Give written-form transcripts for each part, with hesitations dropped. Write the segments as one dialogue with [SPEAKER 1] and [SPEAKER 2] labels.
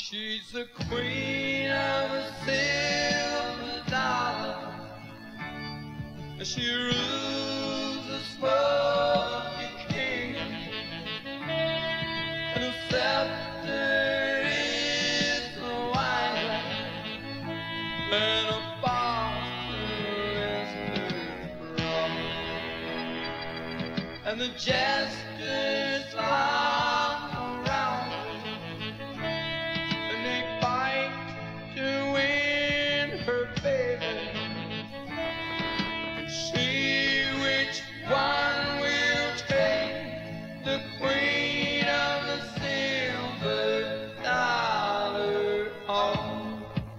[SPEAKER 1] She's the queen of a silver dollar. She rules the smoky kingdom, and her scepter is the wine glass, and her bottle is the rum, and the jesters flock around her, and they fight to win her favor. See which one will take the queen of the silver dollar home.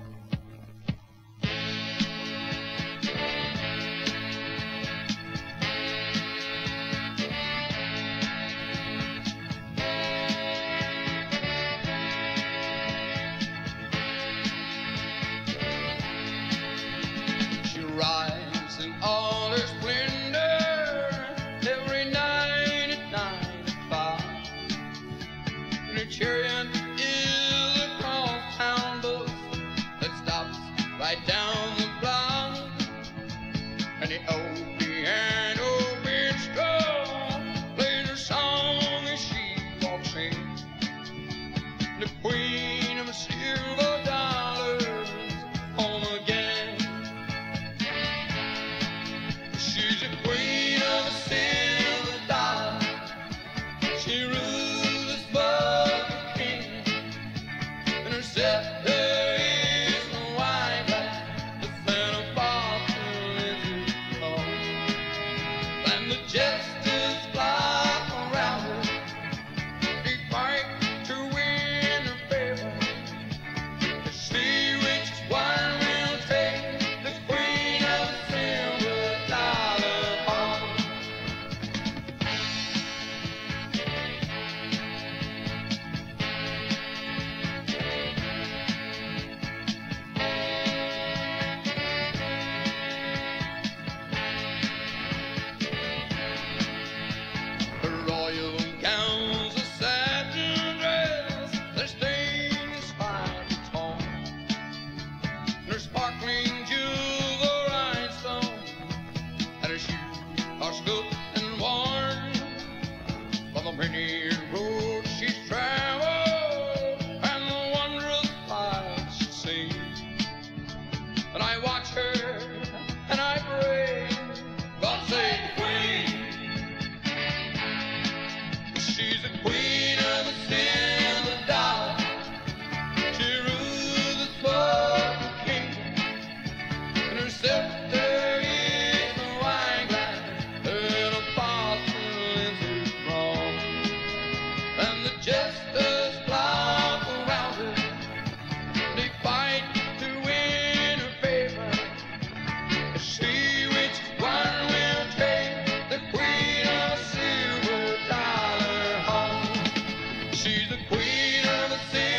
[SPEAKER 1] She rides in all her splendor every night at 9:05. And her chariot is a cross-town bus that stops right down the block. And the old piano minstrel plays her song as she walks in. The queen of silver dollars home again. She's the queen of a silver dollar. She rules this bucket kingdom, and her scepter is the wine glass, the center bottle is her tongue. And the jesters flock around her, they fight to win her favor, to see which one will take the queen of the silver dollar home. Her royal gowns, a satin dress, their stain is fine and torn. Her sparkling jewels are rhinestones, and her shoes are scuffed and worn by the many roads she's traveled and the wondrous lives she's seen. And I watch her and I pray, God save the queen. She's the queen of the silver dollar. She rules the spoken kingdom, and her scepter is the wine glass, and her bottle is her throne. And the jesters flock around her, they fight to win her favor, to see which one will take the queen of a silver dollar home. She's the queen of a silver